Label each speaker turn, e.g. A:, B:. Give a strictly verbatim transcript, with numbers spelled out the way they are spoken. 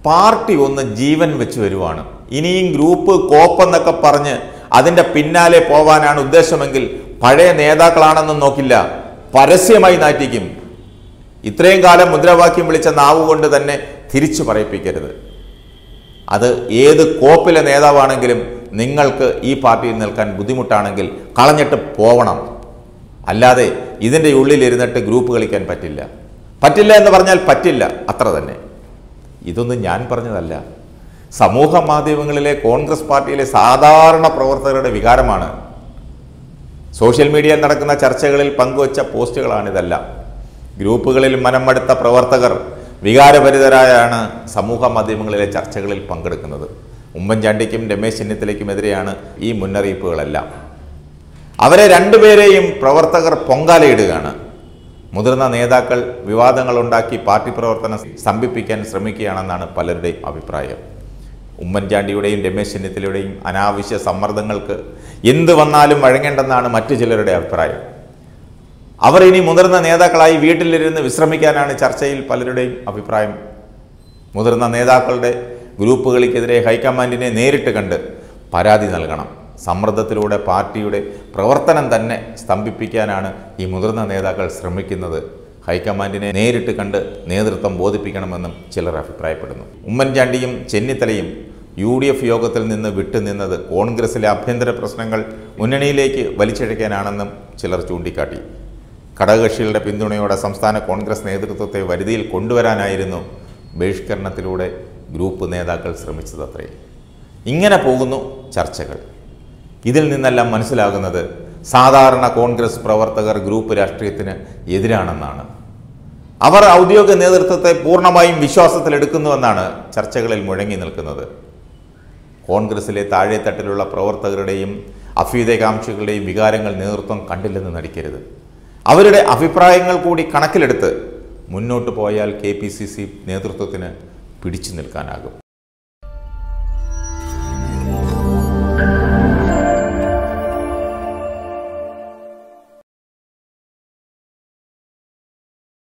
A: Party ഒന്ന് ജീവൻ വെച്ച് വരുവാണ്. ഇനിയും ഗ്രൂപ്പ് കോപ്പെന്നൊക്കെ പറഞ്ഞ് അതിൻ്റെ പിന്നാലെ പോവാനാണ് ഉദ്ദേശമെങ്കിൽ പഴയ നേതാക്കളാണെന്നും നോക്കില്ല, പരസ്യമായി നാറ്റിക്കും. ഇത്രയും കാലം മുദ്രാവാക്യം വിളിച്ച നാവ് കൊണ്ട് തന്നെ തിരിച്ചു പറയിപ്പിക്കരുത്. അത് ഏത് കോപ്പിലെ നേതാവാണെങ്കിലും നിങ്ങൾക്ക് ഈ പാർട്ടിയിൽ നിൽക്കാൻ ബുദ്ധിമുട്ടാണെങ്കിൽ കളഞ്ഞിട്ട് പോവണം. അല്ലാതെ ഇതിൻ്റെ ഉള്ളിലിരുന്നിട്ട് ഗ്രൂപ്പ് കളിക്കാൻ പറ്റില്ല. പറ്റില്ല എന്ന് പറഞ്ഞാൽ പറ്റില്ല, അത്ര തന്നെ. ഇതൊന്നും ഞാൻ പറഞ്ഞതല്ല, സമൂഹ മാധ്യമങ്ങളിലെ കോൺഗ്രസ് പാർട്ടിയിലെ സാധാരണ പ്രവർത്തകരുടെ വികാരമാണ്. സോഷ്യൽ മീഡിയയിൽ നടക്കുന്ന ചർച്ചകളിൽ പങ്കുവച്ച പോസ്റ്റുകളാണിതെല്ലാം. ഗ്രൂപ്പുകളിൽ മനം മടുത്ത പ്രവർത്തകർ വികാരഭരിതരായാണ് സമൂഹ മാധ്യമങ്ങളിലെ ചർച്ചകളിൽ പങ്കെടുക്കുന്നത്. ഉമ്മൻചാണ്ടിക്കും രമേശ് ചെന്നിത്തലയ്ക്കുമെതിരെയാണ് ഈ മുന്നറിയിപ്പുകളെല്ലാം. അവരെ രണ്ടുപേരെയും പ്രവർത്തകർ പൊങ്കാലയിടുകയാണ്. മുതിർന്ന നേതാക്കൾ വിവാദങ്ങളുണ്ടാക്കി പാർട്ടി പ്രവർത്തനം സ്തംഭിപ്പിക്കാൻ ശ്രമിക്കുകയാണെന്നാണ് പലരുടെയും അഭിപ്രായം. ഉമ്മൻചാണ്ടിയുടെയും രമേശ് ചെന്നിത്തലയുടെയും അനാവശ്യ സമ്മർദ്ദങ്ങൾക്ക് എന്ത് വന്നാലും വഴങ്ങേണ്ടെന്നാണ് മറ്റു ചിലരുടെ അഭിപ്രായം. അവർ ഇനി മുതിർന്ന നേതാക്കളായി വീട്ടിലിരുന്ന് വിശ്രമിക്കാനാണ് ചർച്ചയിൽ പലരുടെയും അഭിപ്രായം. മുതിർന്ന നേതാക്കളുടെ ഗ്രൂപ്പുകൾക്കെതിരെ ഹൈക്കമാൻഡിനെ നേരിട്ട് കണ്ട് പരാതി നൽകണം. സമ്മർദ്ദത്തിലൂടെ പാർട്ടിയുടെ പ്രവർത്തനം തന്നെ സ്തംഭിപ്പിക്കാനാണ് ഈ മുതിർന്ന നേതാക്കൾ ശ്രമിക്കുന്നത്. ഹൈക്കമാൻഡിനെ നേരിട്ട് കണ്ട് നേതൃത്വം ബോധിപ്പിക്കണമെന്നും ചിലർ അഭിപ്രായപ്പെടുന്നു. ഉമ്മൻചാണ്ടിയും ചെന്നിത്തലയും യു ഡി എഫ് യോഗത്തിൽ നിന്ന് വിട്ടുനിന്നത് കോൺഗ്രസിലെ ആഭ്യന്തര പ്രശ്നങ്ങൾ മുന്നണിയിലേക്ക് വലിച്ചിഴയ്ക്കാനാണെന്നും ചിലർ ചൂണ്ടിക്കാട്ടി. ഘടകകക്ഷികളുടെ പിന്തുണയോടെ സംസ്ഥാന കോൺഗ്രസ് നേതൃത്വത്തെ വരുതിയിൽ കൊണ്ടുവരാനായിരുന്നു ബഹിഷ്കരണത്തിലൂടെ ഗ്രൂപ്പ് നേതാക്കൾ ശ്രമിച്ചതത്രേ. ഇങ്ങനെ പോകുന്നു ചർച്ചകൾ. ഇതിൽ നിന്നെല്ലാം മനസ്സിലാകുന്നത് സാധാരണ കോൺഗ്രസ് പ്രവർത്തകർ ഗ്രൂപ്പ് രാഷ്ട്രീയത്തിന് എതിരാണെന്നാണ്. അവർ ഔദ്യോഗിക നേതൃത്വത്തെ പൂർണ്ണമായും വിശ്വാസത്തിലെടുക്കുന്നുവെന്നാണ് ചർച്ചകളിൽ മുഴങ്ങി നിൽക്കുന്നത്. കോൺഗ്രസിലെ താഴെത്തട്ടിലുള്ള പ്രവർത്തകരുടെയും അഭ്യുദയകാംക്ഷികളുടെയും വികാരങ്ങൾ നേതൃത്വം കണ്ടില്ലെന്ന് നടിക്കരുത്. അവരുടെ അഭിപ്രായങ്ങൾ കൂടി കണക്കിലെടുത്ത് മുന്നോട്ട് പോയാൽ കെ പി സി സി നേതൃത്വത്തിന് പിടിച്ചു നിൽക്കാനാകും.